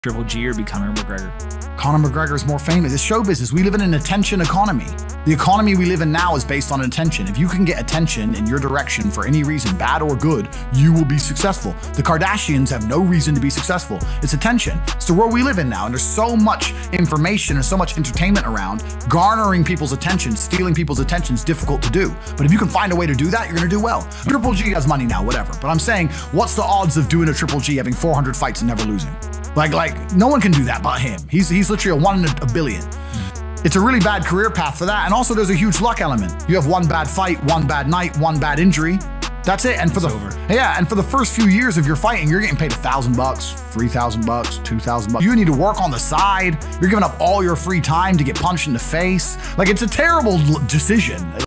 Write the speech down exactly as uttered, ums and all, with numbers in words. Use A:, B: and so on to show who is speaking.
A: Triple G or be Conor McGregor?
B: Conor McGregor is more famous. It's show business. We live in an attention economy. The economy we live in now is based on attention. If you can get attention in your direction for any reason, bad or good, you will be successful. The Kardashians have no reason to be successful. It's attention. It's the world we live in now, and there's so much information and so much entertainment around. Garnering people's attention, stealing people's attention is difficult to do. But if you can find a way to do that, you're gonna do well. Triple G has money now, whatever. But I'm saying, what's the odds of doing a Triple G having four hundred fights and never losing? Like, like no one can do that but him. He's he's literally a one in a billion. It's a really bad career path for that. And also there's a huge luck element. You have one bad fight, one bad night, one bad injury. That's it. And for
A: it's
B: the
A: over.
B: yeah, and for the first few years of your fighting, you're getting paid a thousand bucks, three thousand bucks, two thousand bucks. You need to work on the side. You're giving up all your free time to get punched in the face. Like, it's a terrible decision.